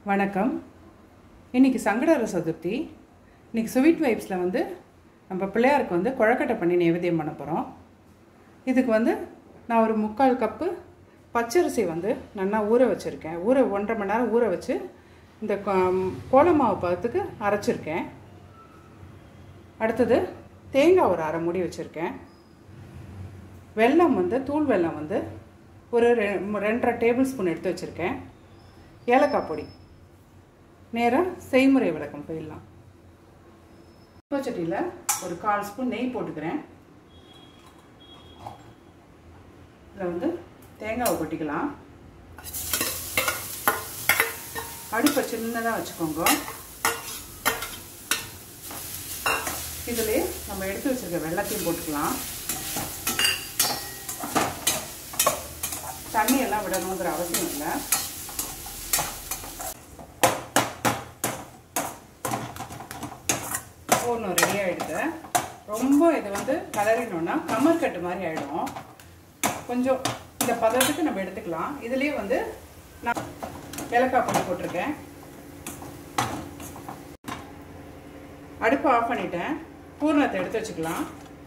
வணக்கம். இன்னைக்கு சங்கடஹர சதுர்த்தி. இன்னைக்கு ஸ்வீட் வைப்ஸ்ல நம்ம பிள்ளையாருக்கு கொழக்கட்டை பண்ணி நைவேத்தியம் பண்ண போறோம். இதுக்கு நான் ஒரு 3/4 கப்பு பச்சரிசி நல்லா ஊற வச்சிருக்கேன். 1.5 மணி நேரம் ஊற வச்சு இந்த கோல மாவு பதத்துக்கு அரைச்சிருக்கேன். அடுத்தது தேங்காய் ஒரு அரை மூடி வச்சிருக்கேன். வெல்லம் தூள் வெல்லம் ஒரு 2.5 டேபிள் ஸ்பூன் எடுத்து வச்சிருக்கேன். ஏலக்காய் பொடி. நேராக செய்முறை விளக்கம் போயிடலாம். சட்டியில் ஒரு 1/4 ஸ்பூன் நெய் போட்டுக்கிறேன். இதில் தேங்காவை கொட்டிக்கலாம். அடுப்பை சின்னதாக வச்சுக்கோங்க. இதிலே நம்ம எடுத்து வச்சிருக்க வெள்ளத்தையும் போட்டுக்கலாம். தண்ணியெல்லாம் விடணுங்கிற அவசியம் இல்லை. ஒன்றும் ரெடி ஆகிடுது. ரொம்ப இது கலரினோன்னா கமர்கட்டு மாதிரி ஆகிடும். கொஞ்சம் இந்த பதத்துக்கு நம்ம எடுத்துக்கலாம். இதுலேயே நான் ஏலக்காய் பொடி போட்டிருக்கேன். அடுப்பை ஆஃப் பண்ணிட்டேன். பூரணத்தை எடுத்து வச்சுக்கலாம்.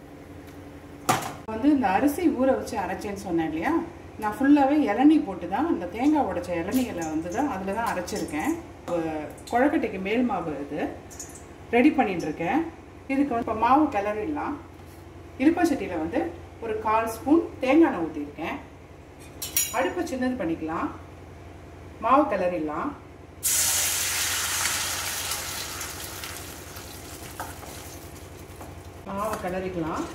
இந்த அரிசி ஊற வச்சு அரைச்சேன்னு சொன்னேன் இல்லையா, நான் ஃபுல்லாகவே இளநீ போட்டு தான் இந்த தேங்காய் உடைச்ச இளநீகளை தான் அதில் தான் அரைச்சிருக்கேன். கொழக்கட்டைக்கு மேல் மாவு இது ரெடி பண்ணிட்டு இருக்கேன். இதுக்கு இப்போ மாவு கிளறிடலாம். இழுப்ப சட்டியில் ஒரு 1/4 ஸ்பூன் தேங்காய் எண்ணெய் ஊற்றிருக்கேன். அடுப்பை சின்னது பண்ணிக்கலாம். மாவு கிளறிடலாம். மாவு கிளறிக்கலாம்.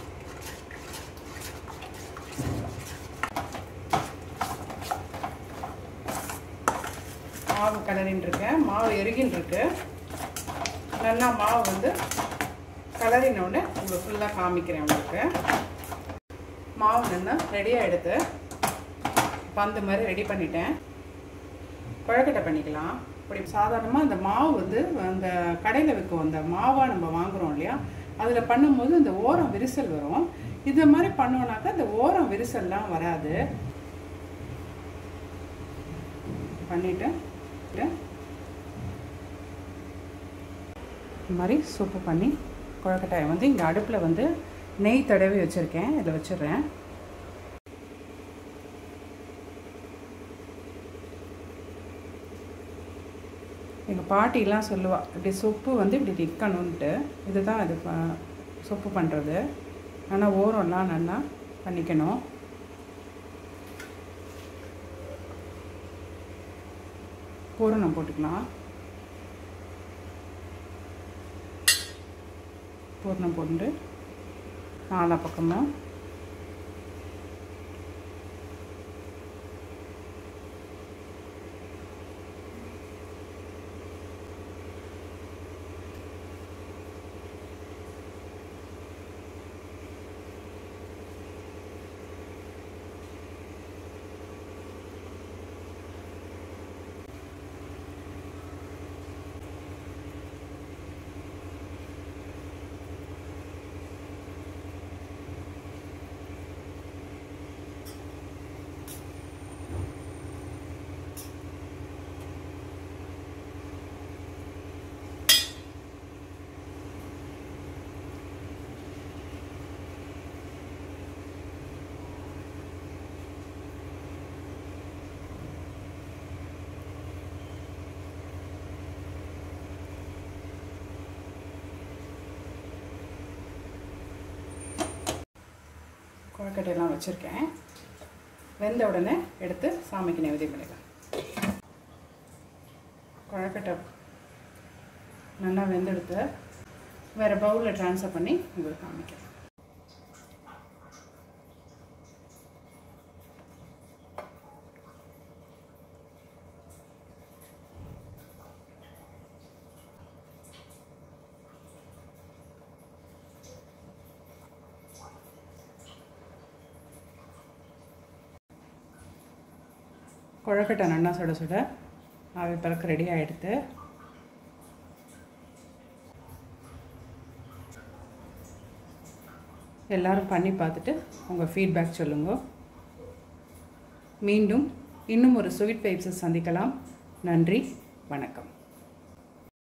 மாவு கிளறின்னு இருக்கேன். மாவு எருகின்னு இருக்கு. நல்லா மாவு கலரினோடனே உங்களுக்கு ஃபுல்லாக காமிக்கிறேன். உங்களுக்கு மாவு நல்லா ரெடியாக எடுத்து பந்து மாதிரி ரெடி பண்ணிட்டேன். கொழக்கட்டை பண்ணிக்கலாம். இப்படி சாதாரணமாக அந்த மாவு அந்த கடையில் விற்கும் அந்த மாவாக நம்ம வாங்குகிறோம் இல்லையா, அதில் பண்ணும்போது அந்த ஓரம் விரிசல் வரும். இதை மாதிரி பண்ணோன்னாக்கா அந்த ஓரம் விரிசல்லாம் வராது. பண்ணிவிட்டு இந்த மாதிரி சூப்பு பண்ணி கொழக்கட்டாயை இங்கே அடுப்பில் நெய் தடவி வச்சுருக்கேன். இதில் வச்சிடுறேன். எங்கள் பாட்டிலாம் சொல்லுவாள், இப்படி சொப்பு இப்படி நிற்கணுன்ட்டு. இதுதான் இது சொப்பு பண்ணுறது. ஆனால் ஓரம்லாம் நல்லா பண்ணிக்கணும். பூரணம் போட்டுக்கலாம். பூரணம் போட்டு 4 பக்கமும் கொழக்கட்டையெல்லாம் வச்சுருக்கேன். வெந்த உடனே எடுத்து சாமிக்கு நைவேத்தியம் பண்ணிக்கலாம். கொழக்கட்டை நல்லா வெந்தெடுத்து வேறு பவுலில் ட்ரான்ஸ்ஃபர் பண்ணி உங்களுக்கு காமிக்கிறேன். கொழக்கட்டை நல்லா சுட சுட ஆவி பறக்க ரெடி ஆகிடுது. எல்லாரும் பண்ணி பார்த்துட்டு உங்கள் ஃபீட்பேக் சொல்லுங்கள். மீண்டும் இன்னும் ஒரு ஸ்வீட் வைப்ஸை சந்திக்கலாம். நன்றி. வணக்கம்.